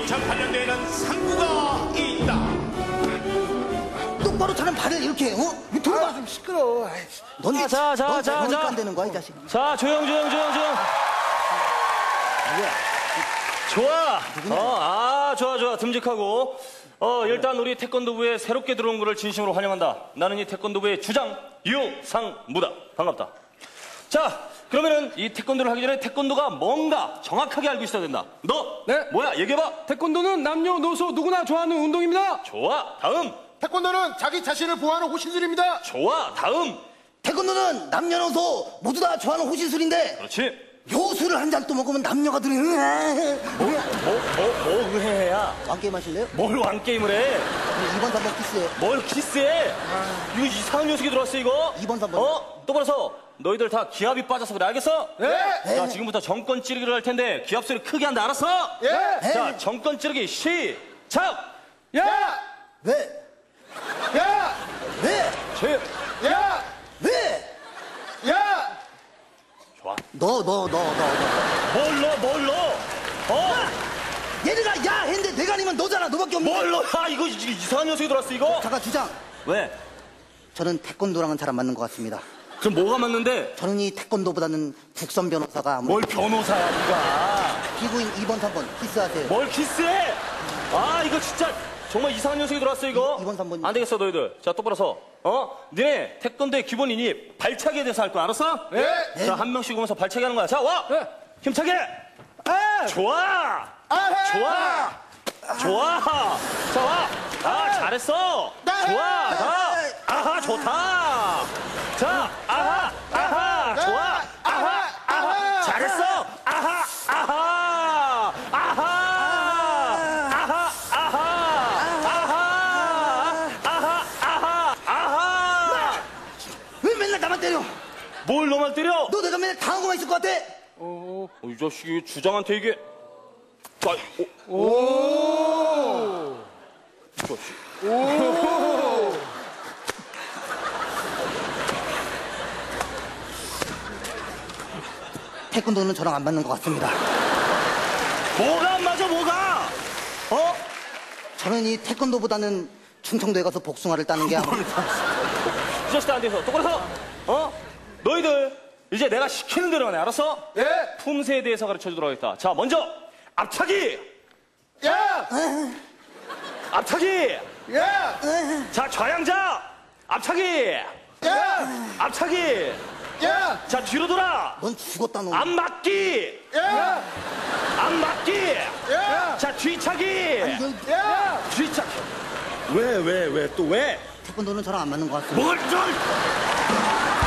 영창 발령대에는 상구가 있다. 똑바로 차는 발을 이렇게 들어봐. 좀 시끄러워. 넌 안 되는 거야 이 자식. 자, 조용. 좋아. 좋아. 듬직하고. 일단 우리 태권도부에 새롭게 들어온 거를 진심으로 환영한다. 나는 이 태권도부의 주장 유상무다. 반갑다. 자, 그러면은 이 태권도를 하기 전에 태권도가 뭔가 정확하게 알고 있어야 된다. 너? 네. 뭐야? 얘기해봐. 태권도는 남녀노소 누구나 좋아하는 운동입니다. 좋아. 다음. 태권도는 자기 자신을 보호하는 호신술입니다. 좋아. 다음. 태권도는 남녀노소 모두 다 좋아하는 호신술인데 그렇지. 요술을 한 잔 또 먹으면 남녀가 들으. 뭐 의해야? 왕게임 하실래요? 뭘 왕게임을 해? 2번 3번 키스해. 뭘 키스해? 이거 이상한 녀석이 들어왔어 이거? 2번 3번. 똑바로서 너희들 다 기합이 빠져서 그래. 알겠어? 네. 자, 지금부터 정권 찌르기를 할 텐데 기합 소리 크게 한다. 알았어? 예. 자, 정권 찌르기 시작! 야! 왜? 야! 왜? 야! 왜? 야! 좋아. 너. 뭘 넣어? 얘네가 야 했는데 내가 아니면 너잖아. 너밖에 없는. 뭘 넣어? 이거 이상한 녀석이 들어왔어 이거? 잠깐 주장. 왜? 저는 태권도랑은 잘 안 맞는 것 같습니다. 그럼 뭐가 맞는데? 저는 이 태권도보다는 국선 변호사가 뭘 변호사야 네가? 피고인 2번 3번 키스하세요. 뭘 키스해? 이거 진짜 정말 이상한 녀석이 들어왔어 이거? 2번 3번. 안 되겠어 너희들. 자, 똑바로 서. 니네 태권도의 기본이니 발차기에 대해서 할 거야. 알았어? 네. 자, 한 명씩 오면서 발차기 하는 거야. 자, 와! 네. 힘차게! 좋아! 좋아! 자, 와! 잘했어! 좋아! 자! 아하, 좋다! 자, 아하! 좋아! 아하! 잘했어! 아하! 왜 맨날 나만 때려? 뭘 너만 때려? 너 내가 맨날 당한 거만 있을 것 같아? 이 자식이 주장한테 이게. 이 자식. 태권도는 저랑 안 맞는 것 같습니다. 뭐가 안 맞아, 뭐가? 저는 이 태권도보다는 충청도에 가서 복숭아를 따는 게 아무래도. 이 자식들 안 돼서. 똑바로 서. 너희들 이제 내가 시키는 대로만 해. 알았어? 예. 품새에 대해서 가르쳐 주도록 하겠다. 자, 먼저 앞차기. 야! 앞차기. 야! 자, 좌양자. 앞차기. 야! 앞차기. 야! 자, 뒤로 돌아. 넌 죽었다 너. 앞맞기. 야! 앞맞기. 야! 자, 뒤차기. 야! 뒤차기. 왜? 또 왜? 태권도는 저랑 안 맞는 것 같습니다. 뭘 좀!